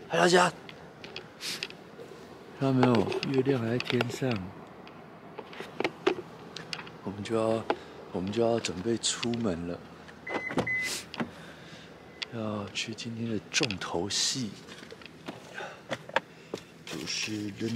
嗨，大家，看到没有？月亮还在天上，我们就要准备出门了，要去今天的重头戏，就是 The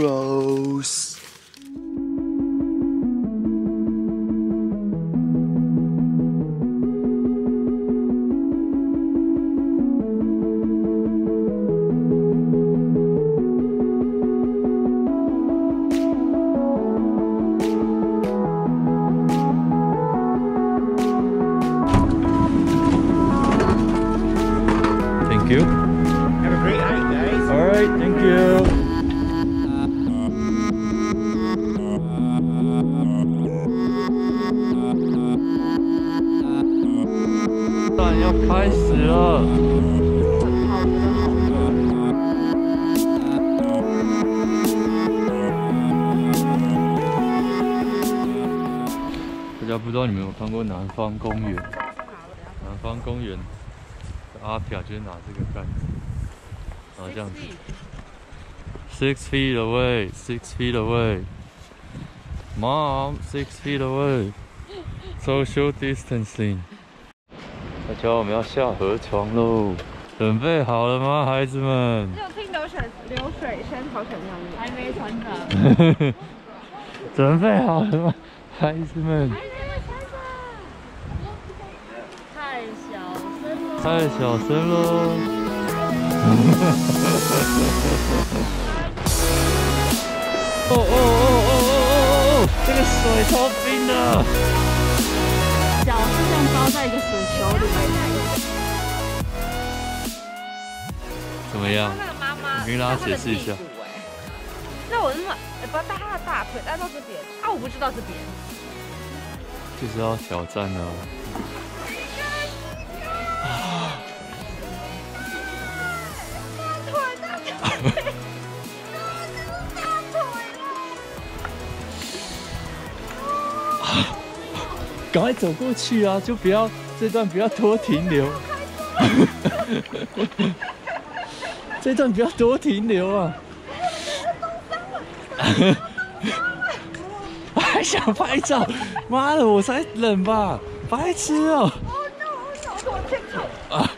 Narrows。Thank you. Have a great hike, guys. All right, thank you. 当要开始了。大家不知道你们有看过南方公园？南方公园。阿飘就是拿这个杆子，然后这样子 ，6 feet away, 6 feet away, Mom, 6 feet away, social distancing。大家，我们要下河床喽，准备好了吗，孩子们？ 只有听流水声，好想尿尿，还没穿着。 准备好了吗，孩子们？太小声喽！哦！这个水超冰的， 脚是这样包在一个水球里面。 怎么样？ 那个妈妈， 你跟大家解释一下。 那我不要带她的大腿，带到这边啊！我不知道这边。 就是要挑战啊！赶快走过去啊！就不要这段不要多停留，这段不要多停留啊！我还想拍照，妈的，我才冷吧，白痴哦！啊！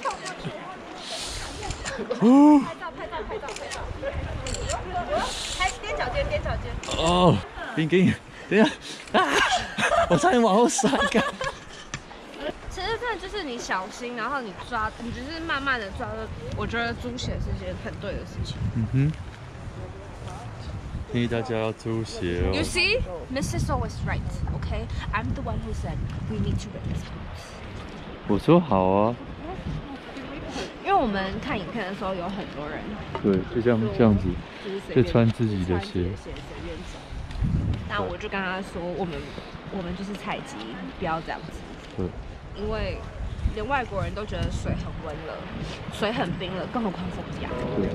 拍踮脚尖。 哦，冰，等一下啊！我差点往后摔干。 其实真的就是你小心，然后你抓，你只是慢慢的抓。我觉得猪血是件很对的事情。 建议大家要租鞋哦。 You see, Mrs. always right. Okay, I'm the one who said we need to wear this boots. 我说好啊。 因为我们看影片的时候，有很多人对，就像这样子，就穿自己的鞋。 那我就跟他说，我们就是菜鸡，不要这样子。 对。 因为连外国人都觉得水很温了，水很冰了，更何况是家。 对。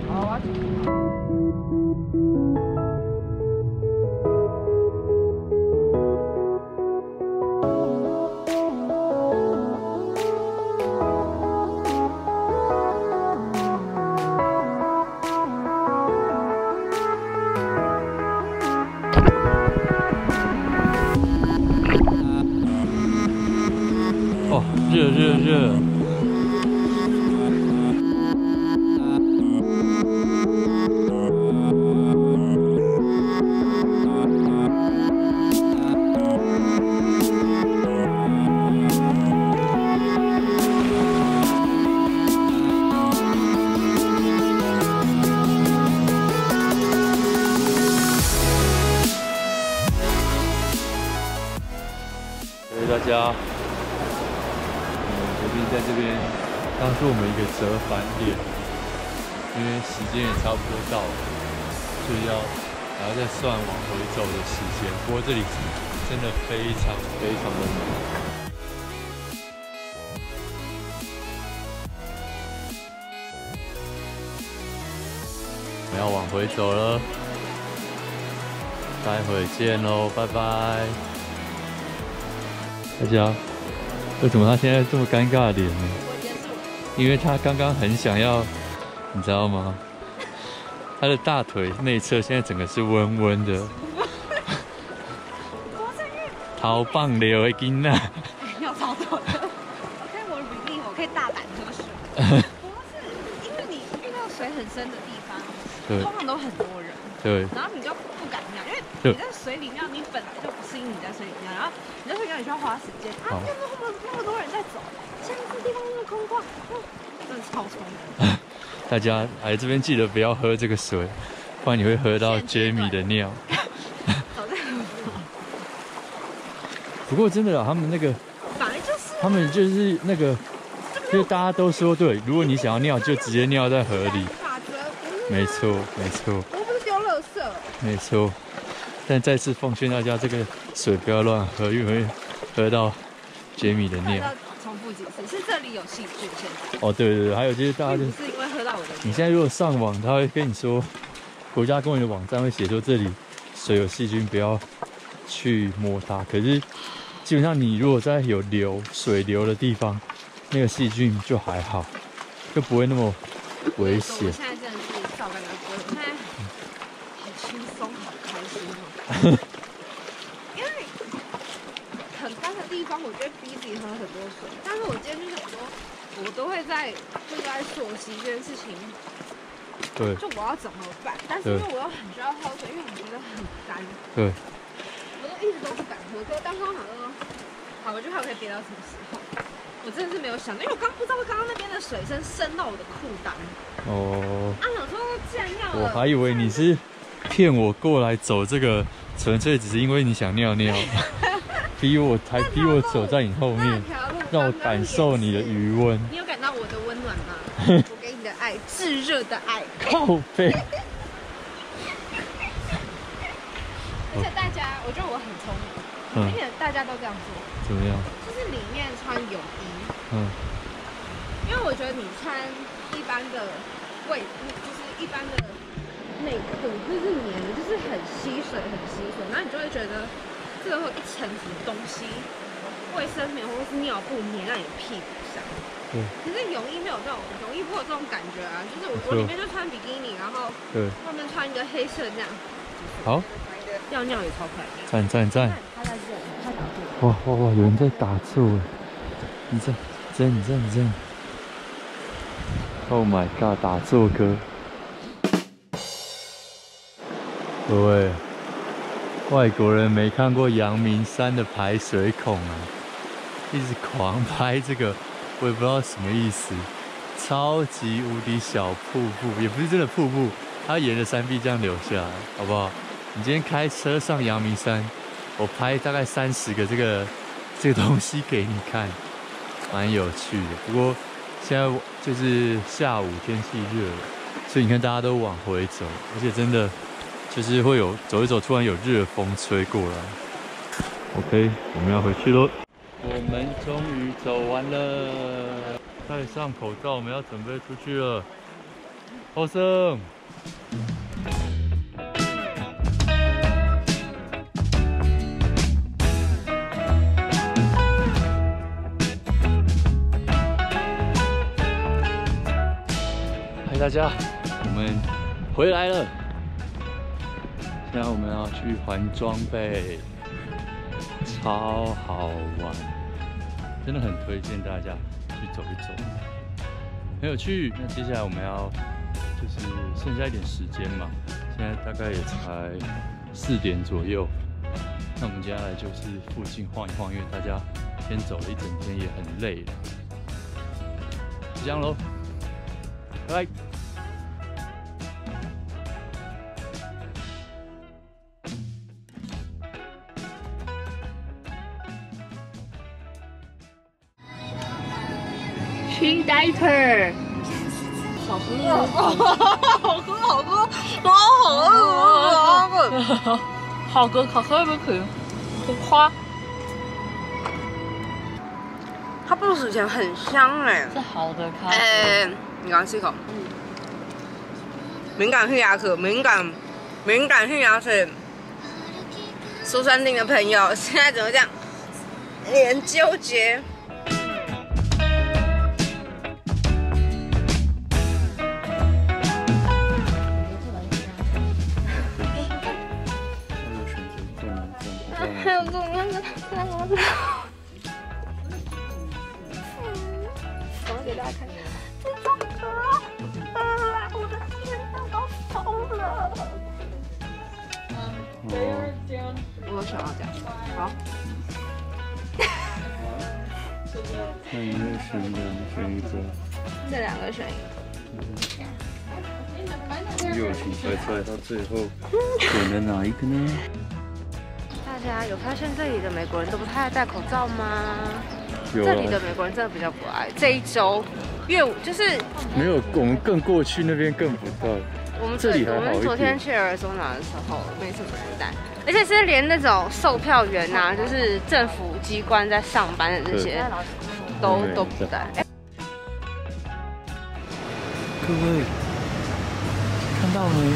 热。谢谢大家。决定在这边当做我们一个折返点，因为时间也差不多到了，所以还要再算往回走的时间。不过这里真的非常的美。我们要往回走了，待会见喽，拜拜。大家，为什么他现在这么尴尬的脸呢？因为他刚刚很想要你知道吗？他的大腿内侧现在整个是温温的。好棒流的囡仔。 要超多的。OK， 我的比例我可以大胆喝水。不是，因为你遇到水很深的地方，通常都很多人。 对。 然后你就不敢尿，因为你在水里尿，你本来就不适应你在水里尿，然后你在水里尿你需要花时间。啊，那么多人在走，下一次地方那么空旷，真的超冲的。 大家来这边记得不要喝这个水，不然你会喝到 Jamie 的尿。不过真的啊，他们那个，他们就是那个，就是大家都说对，如果你想要尿，就直接尿在河里。没错，没错。 我不是丢垃圾。没错。但再次奉劝大家，这个水不要乱喝，因为会喝到 Jamie 的尿。 重复几次，是这里有细菌现在。 哦，对对对，还有就是大家就是因为喝到我的。 你现在如果上网，他会跟你说，国家公园的网站会写说这里水有细菌，不要去摸它。可是基本上你如果在有水流的地方，那个细菌就还好，就不会那么危险。 我现在真的是照干的喝，我现在好轻松，好开心哦。因为很干的地方，我觉得逼自己喝很多水。但是我今天就是想说，我都会在溯溪这件事情。 对。 就我要怎么办？但是因为我又很需要喝水，因为我觉得很干。 对。 我都一直都不敢喝，可是当时我想说，好，我觉得还可以憋到什么时候？我真的是没有想到，因为我不知道刚刚那边的水深深到我的裤裆。哦。啊，想说既然要了， 我还以为你是骗我过来走这个，纯粹只是因为你想尿尿，逼我走在你后面，让我感受你的余温。 你有感到我的温暖吗？我给你的爱，炙热的爱。 靠背。 而且大家，我觉得我很聪明，而且大家都这样做。 怎么样？ 就是里面穿泳衣。因为我觉得你穿一般的就是一般的内裤，就是黏的，就是很吸水，然后你就会觉得这个会有一层什么东西，卫生棉或者是尿布粘在你屁股上。可是泳衣没有这种，泳衣不会有这种感觉啊，就是我里面就穿比基尼，然后外面穿一个黑色这样。 好。 尿尿也超快。 赞。 他在这，他打坐。 哇！有人在打坐哎！你这。Oh my god！ 打坐歌。各位，外国人没看过阳明山的排水孔啊，一直狂拍这个，我也不知道什么意思。超级无敌小瀑布，也不是真的瀑布，它沿着山壁这样流下来，好不好？你今天开车上阳明山，我拍大概30个这个东西给你看，蛮有趣的。不过现在就是下午，天气热了，所以你看大家都往回走，而且真的就是会有走一走，突然有热风吹过来。OK， 我们要回去咯。我们终于走完了，戴上口罩，我们要准备出去了。后生。大家，我们回来了。现在我们要去还装备，超好玩，真的很推荐大家去走一走，很有趣。那接下来我们要就是剩下一点时间嘛，现在大概也才4点左右。那我们接下来就是附近晃一晃，因为大家今天走了一整天也很累了。就这样咯，拜拜。 新 diaper， 好喝，好喝，可喝不可以，不夸。它不死前很香哎，是好的咖啡。你刚吃一口。敏感性牙齿，敏感性牙齿，苏珊定的朋友现在怎么这样？脸纠结。 我给大家看。 这种歌，我的天哪，我要疯了！ 我想要这样。好。 那你会选一个？ 这两个选一个。 又请猜猜到最后选了哪一个呢？ 大家有发现这里的美国人都不太爱戴口罩吗？ 有这里的美国人真的比较不爱。这一周，就是没有，我们更过去那边更不戴。 我们这里还好一点。 我们昨天去尔松纳的时候，没什么人戴，而且是连那种售票员啊，就是政府机关在上班的这些，都不戴。 各位看到没？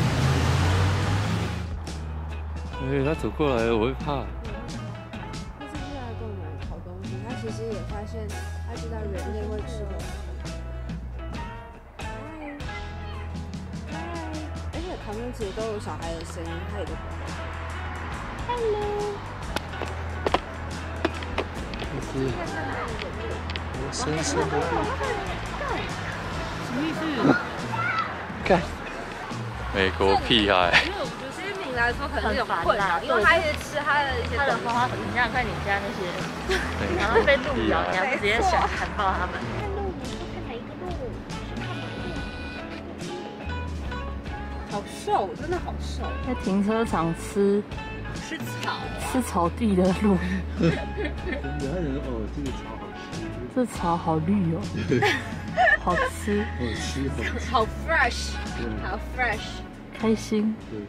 哎，他走过来了，我会怕。 他是不是来跟我们讨东西？他其实也发现，他知道人类会吃东西。而且旁边其实都有小孩的声音，他也都不会。Hello。 就是我深深的什么意思？ 看，美国屁孩。 对于来说可能是有困扰，因为他一直吃他的一些花粉。你想想看，你家那些，然后被鹿咬，你还不直接想砍爆他们？看鹿，你说看哪一个鹿？ 好瘦，真的好瘦。 在停车场吃草地的鹿。 真的，他人哦，这个草好吃， 这草好绿哦，好吃， 好 fresh， 好 fresh， 开心。 对。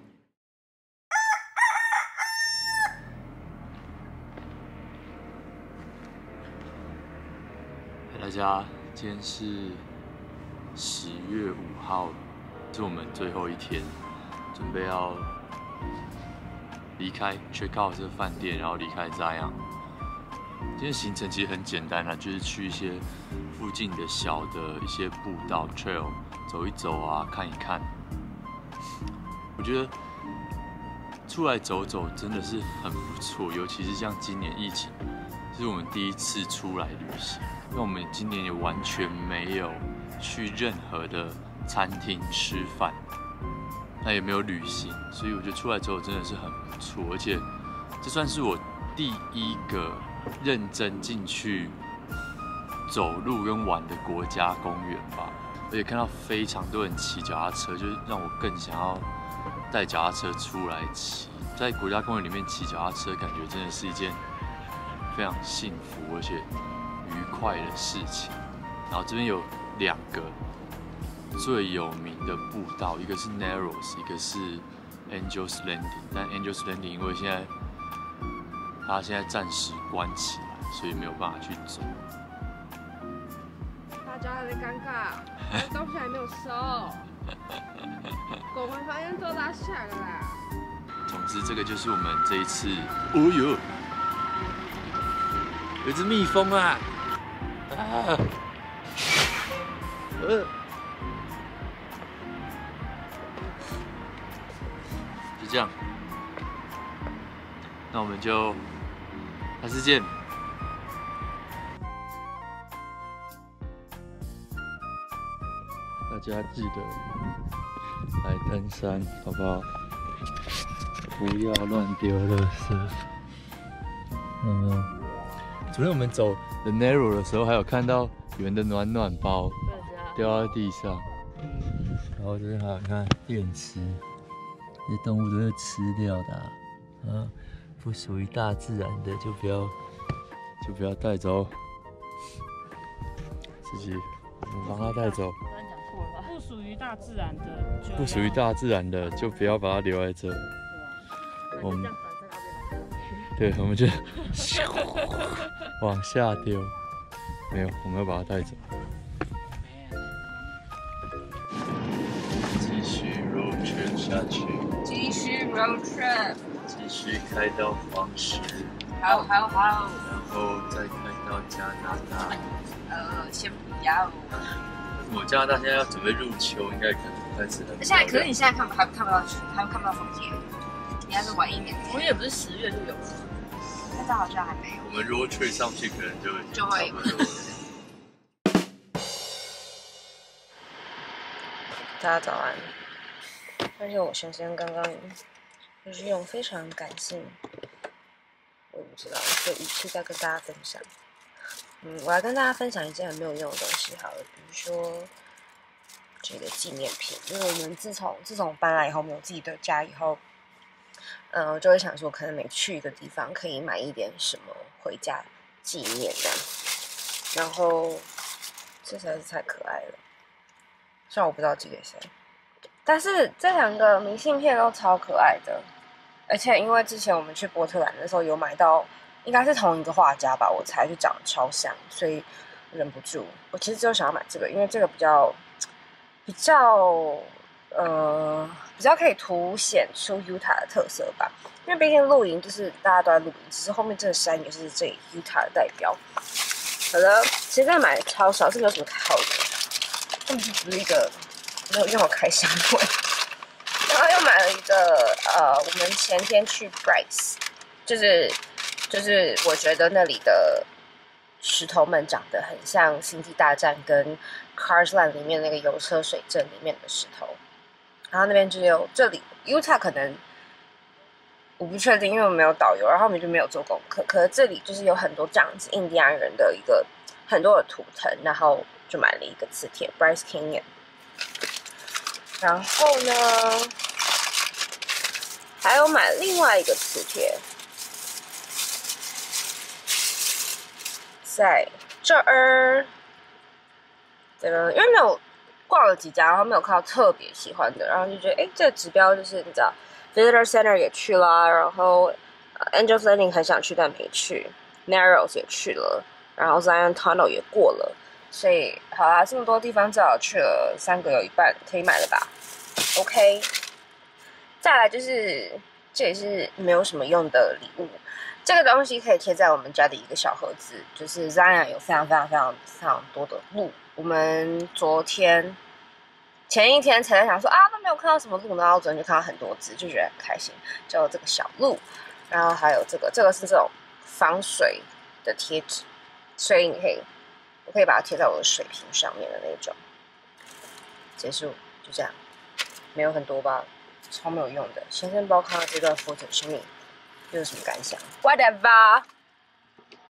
大家，今天是10月5号，是我们最后一天，准备要离开 check out 这个饭店，然后离开Zion。今天行程其实很简单啊，就是去一些附近的小的一些步道 trail 走一走啊，看一看。我觉得出来走走真的是很不错，尤其是像今年疫情，这是我们第一次出来旅行。因为我们今年也完全没有去任何的餐厅吃饭，那也没有旅行，所以我觉得出来走走真的是很不错，而且这算是我第一个认真进去走路跟玩的国家公园吧，而且看到非常多人骑脚踏车，就是让我更想要带脚踏车出来骑。在国家公园里面骑脚踏车，感觉真的是一件非常幸福而且愉快的事情。然后这边有2个最有名的步道，一个是 Narrows， 一个是 Angels Landing。但 Angels Landing 因为它现在暂时关起来，所以没有办法去走。大家还在尴尬，东西还没有收，我们房间都拉下了啦。总之，这个就是我们这一次。哦呦，有只蜜蜂啊！啊！就这样，那我们就下次见。大家记得来登山，好不好？不要乱丢垃圾。昨天我们走 The Narrow 的时候，还有看到圆的暖暖包掉在地上，然后这边还有看电池，这些动物都是吃掉的啊，不属于大自然的就不要带走，自己我们帮他带走。 不属于大自然的， 不属于大自然的就不要把它留在这。我们对，我们就往下丢，没有，我们要把它带走。继续 road trip 下去， 继续 road trip， 继续开到黄石， 好， 然后再开到加拿大。 先不要。 我加拿大现在要准备入秋，应该可能不太适合。 可是你现在还看不到枫叶，你还是晚一点。 枫叶不是10月就有了。 现在好像还没有。 我们 road trip 上去可能就会差不多了。 大家早安。而且我先生刚刚就是用非常感性，我也不知道的语气在跟大家分享。我来跟大家分享一件很没有用的东西好了，比如说这个纪念品。因为我们自从搬来以后，没有自己的家以后，我就会想说，可能每去一个地方可以买一点什么回家纪念这样。然后这实在是太可爱了，虽然我不知道寄给谁，但是这2个明信片都超可爱的。而且因为之前我们去波特兰的时候有买到，应该是同一个画家吧，我猜就长得超像，所以忍不住。我其实只有想要买这个，因为这个比较可以凸显出 Utah 的特色吧。因为毕竟露营就是大家都在露营，只是后面这个山也是这 Utah 的代表。好了，其实这买的超少，是没有什么好的，根本就只是一个没有用的开箱会。然后又买了一个我们前天去 Bryce， 就是我觉得那里的石头们长得很像《星际大战》跟 Cars Land 里面那个油车水镇里面的石头。然后那边只有这里 Utah 可能我不确定，因为我没有导游，然后我们就没有做功课。可是这里就是有很多这样子印第安人的一个很多的图腾，然后就买了一个磁铁 Bryce Canyon。然后呢，还有买另外一个磁铁，在这儿。这个因为没有逛了几家，然后没有看到特别喜欢的，然后就觉得，这个指标就是你知道 ，Visitor Center 也去啦，然后Angel's Landing 很想去但没去 ，Narrows 也去了，然后 Zion Tunnel 也过了，所以好啦，这么多地方至少去了3个有一半，可以买了吧 ？OK。再来就是，这也是没有什么用的礼物。这个东西可以贴在我们家的一个小盒子，就是 Zion 有非常多的鹿。我们前一天才在想说都没有看到什么鹿，然后昨天就看到很多只，就觉得很开心。就有这个小鹿，然后还有这个是这种防水的贴纸，所以我可以把它贴在我的水瓶上面的那种。结束，就这样，没有很多吧。超没有用的，先生不知道看到这段 footage 你有什么感想 ？Whatever。